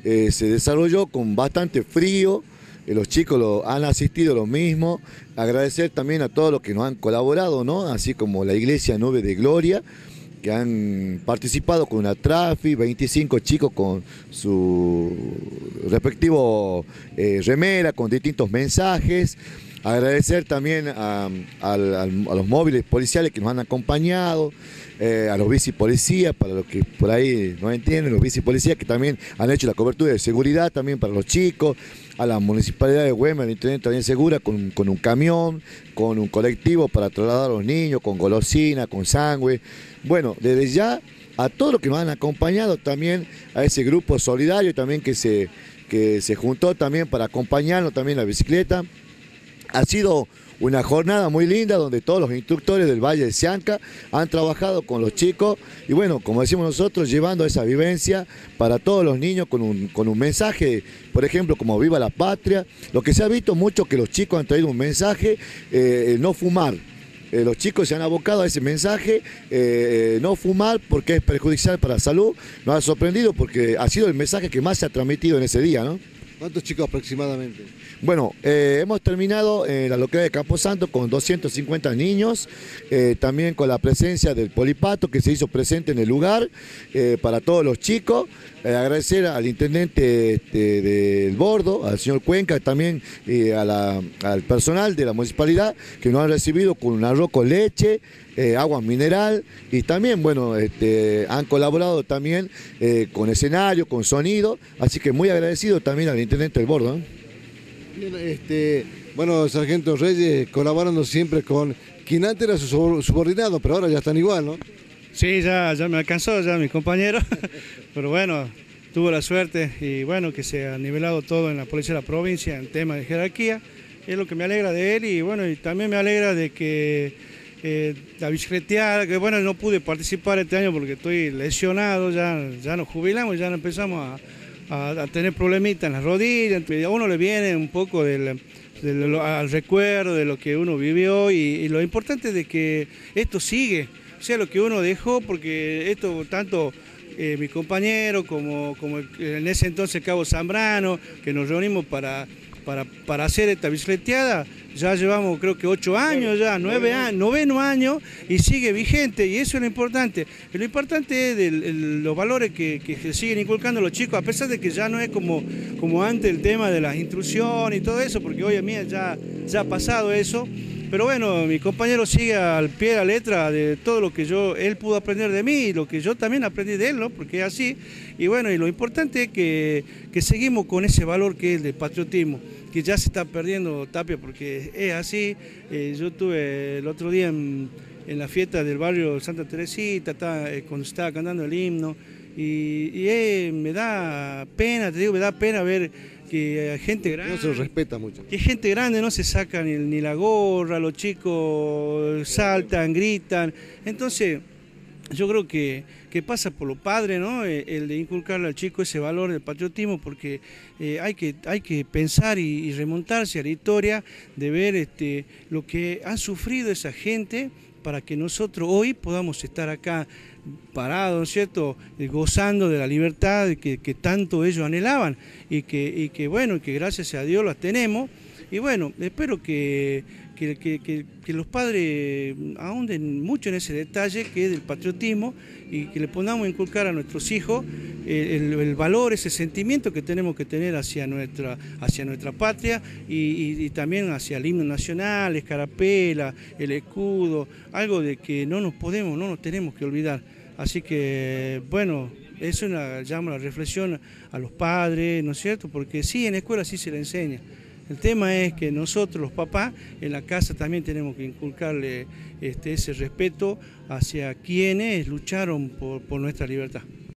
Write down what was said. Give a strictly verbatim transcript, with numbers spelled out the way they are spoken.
eh, se desarrolló con bastante frío. Eh, los chicos lo, han asistido lo mismo. Agradecer también a todos los que nos han colaborado, ¿no? Así como la Iglesia Nube de Gloria, que han participado con una trafi, veinticinco chicos con su respectivo eh, remera, con distintos mensajes. Agradecer también a, a, a los móviles policiales que nos han acompañado, eh, a los bicipolicías, para los que por ahí no entienden, los bicipolicías que también han hecho la cobertura de seguridad también para los chicos, a la Municipalidad de Güemes, al Intendente también segura, con, con un camión, con un colectivo para trasladar a los niños, con golosina, con sangre. Bueno, desde ya a todos los que nos han acompañado también, a ese grupo solidario también que se, que se juntó también para acompañarnos también en la bicicleta. Ha sido una jornada muy linda donde todos los instructores del Valle de Sianca han trabajado con los chicos y bueno, como decimos nosotros, llevando esa vivencia para todos los niños con un, con un mensaje, por ejemplo, como Viva la Patria. Lo que se ha visto mucho que los chicos han traído un mensaje, eh, el no fumar. Eh, los chicos se han abocado a ese mensaje, eh, no fumar porque es perjudicial para la salud. Nos ha sorprendido porque ha sido el mensaje que más se ha transmitido en ese día, ¿no? ¿Cuántos chicos aproximadamente? Bueno, eh, hemos terminado en la localidad de Camposanto con doscientos cincuenta niños, eh, también con la presencia del Polipato que se hizo presente en el lugar eh, para todos los chicos. Eh, agradecer al intendente este, del Bordo, al señor Cuenca, también eh, a la, al personal de la municipalidad que nos han recibido con un arroz con leche, eh, agua mineral y también, bueno, este, han colaborado también eh, con escenario, con sonido, así que muy agradecido también al intendente del Bordo, ¿eh? Bien, este, bueno, Sargento Reyes colaborando siempre con quien antes era su subordinado, pero ahora ya están igual, ¿no? Sí, ya, ya me alcanzó, ya mi compañero, pero bueno, tuvo la suerte y bueno, que se ha nivelado todo en la Policía de la Provincia en tema de jerarquía, es lo que me alegra de él y bueno, y también me alegra de que eh, la bicicleteada, que bueno, no pude participar este año porque estoy lesionado, ya, ya nos jubilamos, ya no empezamos a... A, a tener problemitas en las rodillas, a uno le viene un poco del, del, al recuerdo de lo que uno vivió y, y lo importante es de que esto sigue, sea lo que uno dejó, porque esto tanto eh, mi compañero como, como en ese entonces Cabo Zambrano, que nos reunimos para, para, para hacer esta bicicleteada, ya llevamos creo que ocho años, ya nueve años, noveno año y sigue vigente y eso es lo importante. Lo importante es el, el, los valores que, que se siguen inculcando los chicos, a pesar de que ya no es como, como antes el tema de las instrucciones y todo eso, porque hoy en día ya, ya ha pasado eso. Pero bueno, mi compañero sigue al pie de la letra de todo lo que yo, él pudo aprender de mí y lo que yo también aprendí de él, ¿no? Porque es así. Y bueno, y lo importante es que, que seguimos con ese valor que es el de patriotismo, que ya se está perdiendo, Tapia, porque es así. Eh, yo estuve el otro día en, en la fiesta del barrio Santa Teresita, está, eh, cuando estaba cantando el himno, y, y eh, me da pena, te digo, me da pena ver que hay gente grande, no se respeta mucho. Que gente grande no se saca ni, ni la gorra, los chicos saltan, gritan. Entonces, yo creo que, que pasa por los padres, ¿no? El de inculcarle al chico ese valor del patriotismo, porque eh, hay, que, hay que pensar y, y remontarse a la historia de ver este, lo que ha sufrido esa gente para que nosotros hoy podamos estar acá parados, ¿no es cierto?, gozando de la libertad que, que tanto ellos anhelaban y que, y que bueno, que gracias a Dios las tenemos. Y bueno, espero que, que, que, que, que los padres ahonden mucho en ese detalle que es del patriotismo y que le podamos inculcar a nuestros hijos el, el valor, ese sentimiento que tenemos que tener hacia nuestra, hacia nuestra patria y, y, y también hacia el himno nacional, escarapela, el escudo, algo de que no nos podemos, no nos tenemos que olvidar. Así que, bueno, eso llama la reflexión a los padres, ¿no es cierto? Porque sí, en la escuela sí se le enseña. El tema es que nosotros, los papás, en la casa también tenemos que inculcarle este, ese respeto hacia quienes lucharon por, por nuestra libertad.